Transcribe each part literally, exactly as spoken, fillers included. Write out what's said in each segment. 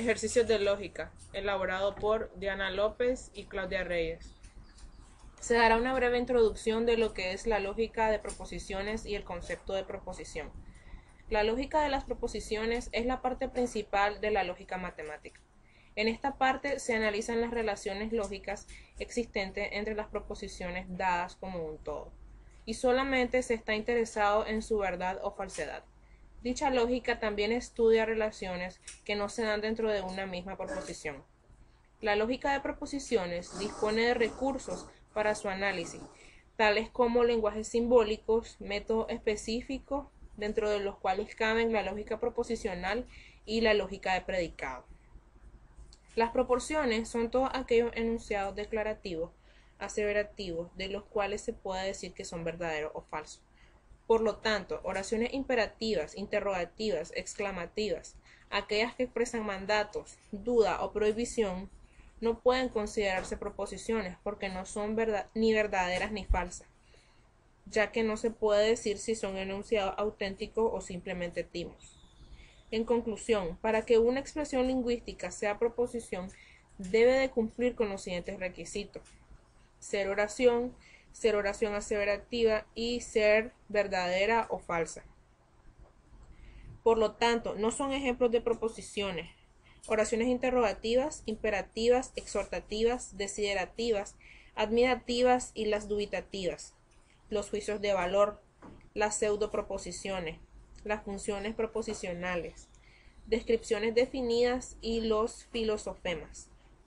Ejercicios de lógica, elaborado por Diana López y Claudia Reyes. Se dará una breve introducción de lo que es la lógica de proposiciones y el concepto de proposición. La lógica de las proposiciones es la parte principal de la lógica matemática. En esta parte se analizan las relaciones lógicas existentes entre las proposiciones dadas como un todo, y solamente se está interesado en su verdad o falsedad. Dicha lógica también estudia relaciones que no se dan dentro de una misma proposición. La lógica de proposiciones dispone de recursos para su análisis, tales como lenguajes simbólicos, métodos específicos, dentro de los cuales caben la lógica proposicional y la lógica de predicado. Las proporciones son todos aquellos enunciados declarativos, aseverativos, de los cuales se puede decir que son verdaderos o falsos. Por lo tanto, oraciones imperativas, interrogativas, exclamativas, aquellas que expresan mandatos, duda o prohibición, no pueden considerarse proposiciones porque no son verdad, ni verdaderas ni falsas, ya que no se puede decir si son enunciados auténticos o simplemente timos. En conclusión, para que una expresión lingüística sea proposición, debe de cumplir con los siguientes requisitos: ser oración, ser oración aseverativa y ser verdadera o falsa. Por lo tanto, no son ejemplos de proposiciones. Oraciones interrogativas, imperativas, exhortativas, desiderativas, admirativas y las dubitativas, los juicios de valor, las pseudoproposiciones, las funciones proposicionales, descripciones definidas y los filosofemas.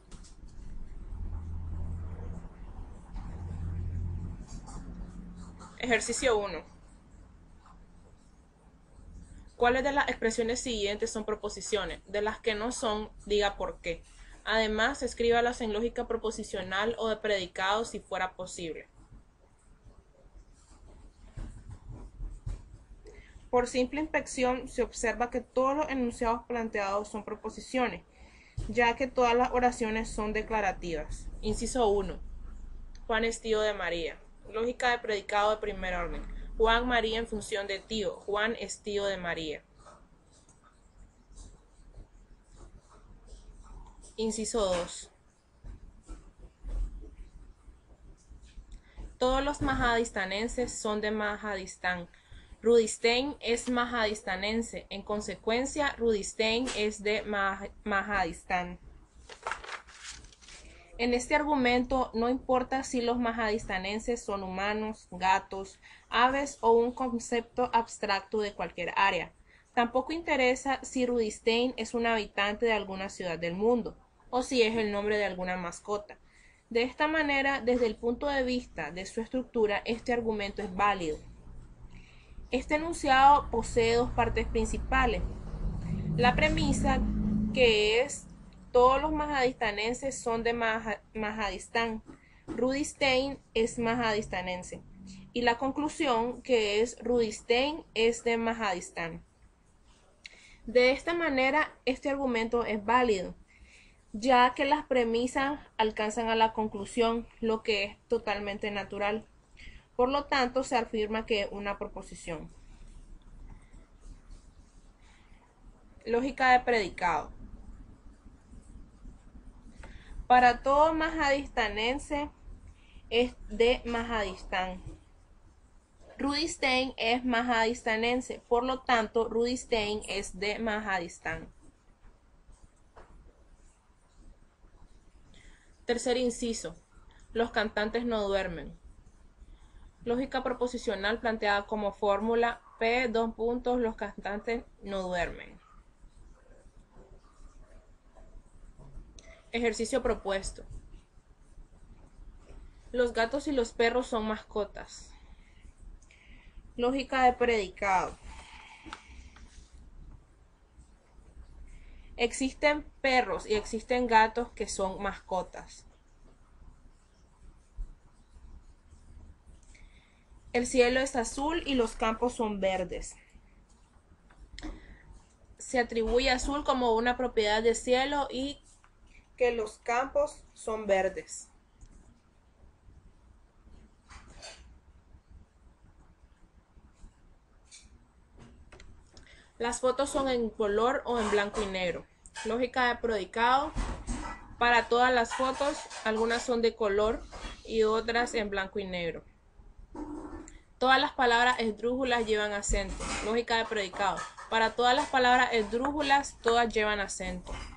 Ejercicio uno. ¿Cuáles de las expresiones siguientes son proposiciones? De las que no son, diga por qué. Además, escríbalas en lógica proposicional o de predicado si fuera posible. Por simple inspección se observa que todos los enunciados planteados son proposiciones, ya que todas las oraciones son declarativas. Inciso uno. Juan es tío de María. Lógica de predicado de primer orden. Juan María en función de tío. Juan es tío de María. Inciso dos. Todos los majadistanenses son de Majadistán. Rudistein es majadistanense. En consecuencia, Rudistein es de Majadistán. En este argumento no importa si los majadistanenses son humanos, gatos, aves o un concepto abstracto de cualquier área. Tampoco interesa si Rudistein es un habitante de alguna ciudad del mundo o si es el nombre de alguna mascota. De esta manera, desde el punto de vista de su estructura, este argumento es válido. Este enunciado posee dos partes principales. La premisa, que es todos los majadistanenses son de Majadistán. Rudistein es majadistanense. Y la conclusión, que es Rudistein es de Majadistán. De esta manera, este argumento es válido, ya que las premisas alcanzan a la conclusión, lo que es totalmente natural. Por lo tanto, se afirma que es una proposición. Lógica de predicado. Para todo majadistanense es de Majadistán. Rudistein es majadistanense, por lo tanto, Rudistein es de Majadistán. Tercer inciso. Los cantantes no duermen. Lógica proposicional planteada como fórmula P, dos puntos, los cantantes no duermen. Ejercicio propuesto. Los gatos y los perros son mascotas. Lógica de predicado. Existen perros y existen gatos que son mascotas. El cielo es azul y los campos son verdes. Se atribuye azul como una propiedad del cielo y que los campos son verdes. Las fotos son en color o en blanco y negro. Lógica de predicado. Para todas las fotos, algunas son de color y otras en blanco y negro. Todas las palabras esdrújulas llevan acento. Lógica de predicado. Para todas las palabras esdrújulas, todas llevan acento.